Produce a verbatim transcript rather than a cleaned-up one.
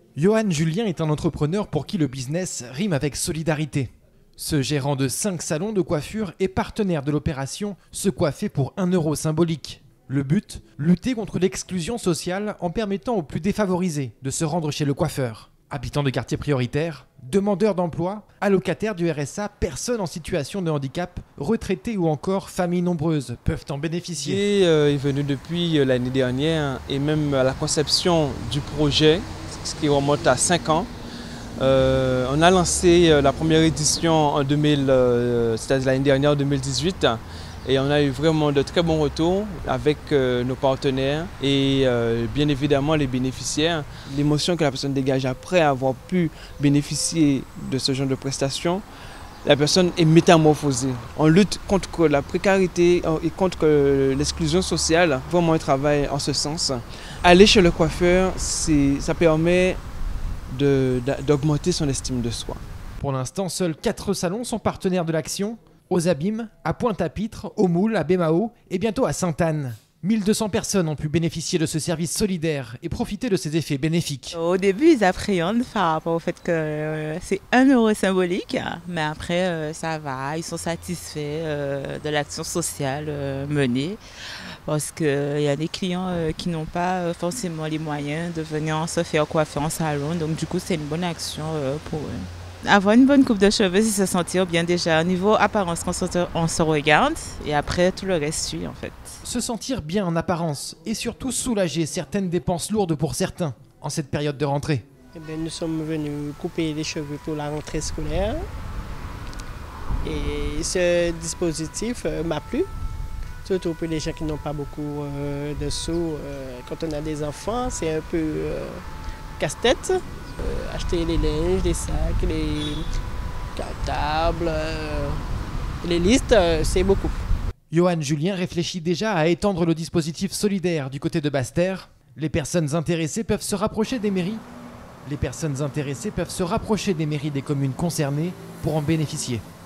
Johan Julien est un entrepreneur pour qui le business rime avec solidarité. Ce gérant de cinq salons de coiffure est partenaire de l'opération Se coiffer pour un euro symbolique. Le but, lutter contre l'exclusion sociale en permettant aux plus défavorisés de se rendre chez le coiffeur. Habitants de quartiers prioritaires, demandeurs d'emploi, allocataires du R S A, personnes en situation de handicap, retraités ou encore familles nombreuses peuvent en bénéficier. L'idée est venue depuis l'année dernière et même à la conception du projet, ce qui remonte à cinq ans. Euh, on a lancé la première édition en deux mille, euh, c'est-à-dire l'année dernière en deux mille dix-huit. Et on a eu vraiment de très bons retours avec euh, nos partenaires et euh, bien évidemment les bénéficiaires. L'émotion que la personne dégage après avoir pu bénéficier de ce genre de prestations, la personne est métamorphosée. On lutte contre la précarité et contre l'exclusion sociale. Vraiment un travail en ce sens. Aller chez le coiffeur, ça permet d'augmenter son estime de soi. Pour l'instant, seuls quatre salons sont partenaires de l'action. Aux Abîmes, à Pointe-à-Pitre, au Moule, à Bémao et bientôt à Sainte-Anne. mille deux cents personnes ont pu bénéficier de ce service solidaire et profiter de ses effets bénéfiques. Au début, ils appréhendent par rapport au fait que euh, c'est un euro symbolique, mais après, euh, ça va, ils sont satisfaits euh, de l'action sociale euh, menée. Parce qu'il euh, y a des clients euh, qui n'ont pas forcément les moyens de venir se faire coiffer en salon, donc du coup, c'est une bonne action euh, pour eux. Avoir une bonne coupe de cheveux, c'est se sentir bien déjà. Au niveau apparence, on se, on se regarde et après tout le reste suit en fait. Se sentir bien en apparence et surtout soulager certaines dépenses lourdes pour certains en cette période de rentrée. Eh bien, nous sommes venus couper les cheveux pour la rentrée scolaire et ce dispositif euh, m'a plu. Surtout pour les gens qui n'ont pas beaucoup euh, de sous. Euh, quand on a des enfants, c'est un peu euh, casse-tête. Euh, acheter les linges, les sacs, les cartables, euh, les listes, euh, c'est beaucoup. Johan Julien réfléchit déjà à étendre le dispositif solidaire du côté de Basse-Terre. Les personnes intéressées peuvent se rapprocher des mairies. Les personnes intéressées peuvent se rapprocher des mairies des communes concernées pour en bénéficier.